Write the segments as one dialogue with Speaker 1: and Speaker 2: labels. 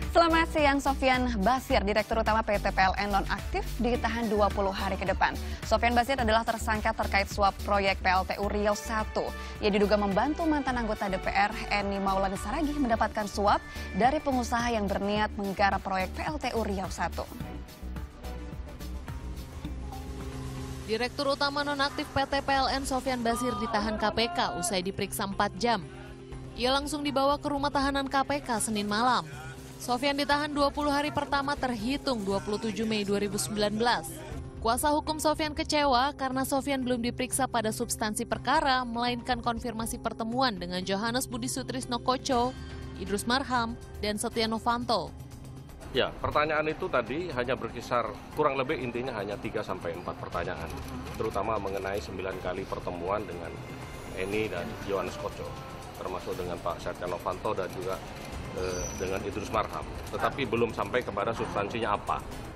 Speaker 1: Selamat siang, Sofyan Basir, Direktur Utama PT PLN nonaktif, ditahan 20 hari ke depan. Sofyan Basir adalah tersangka terkait suap proyek PLTU Riau I. Ia diduga membantu mantan anggota DPR Eni Maulani Saragih mendapatkan suap dari pengusaha yang berniat menggarap proyek PLTU Riau I.
Speaker 2: Direktur Utama nonaktif PT PLN Sofyan Basir ditahan KPK usai diperiksa 4 jam. Ia langsung dibawa ke rumah tahanan KPK Senin malam. Sofyan ditahan 20 hari pertama terhitung 27 Mei 2019. Kuasa hukum Sofyan kecewa karena Sofyan belum diperiksa pada substansi perkara, melainkan konfirmasi pertemuan dengan Johannes Budi Sutrisno Koco, Idrus Marham, dan Setia Novanto.
Speaker 3: Ya, pertanyaan itu tadi hanya berkisar kurang lebih intinya hanya 3-4 pertanyaan, terutama mengenai 9 kali pertemuan dengan Eni dan Johannes Koco, termasuk dengan Pak Setia Novanto dan juga dengan Idrus Marham, tetapi belum sampai kepada substansinya apa.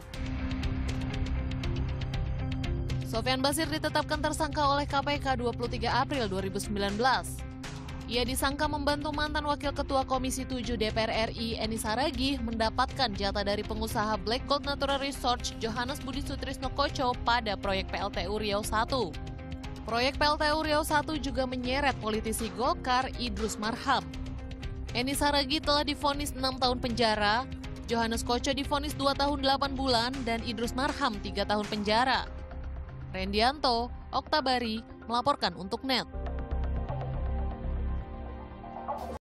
Speaker 2: Sofyan Basir ditetapkan tersangka oleh KPK 23 April 2019. Ia disangka membantu mantan Wakil Ketua Komisi 7 DPR RI Eni Saragih mendapatkan jatah dari pengusaha Black Gold Natural Research Johannes Budi Sutrisno Koco pada proyek PLTU Riau I. Proyek PLTU Riau I juga menyeret politisi Golkar Idrus Marham. Eni Saragih telah divonis 6 tahun penjara, Johannes Koco divonis 2 tahun 8 bulan, dan Idrus Marham 3 tahun penjara. Rendianto, Oktabari, melaporkan untuk NET.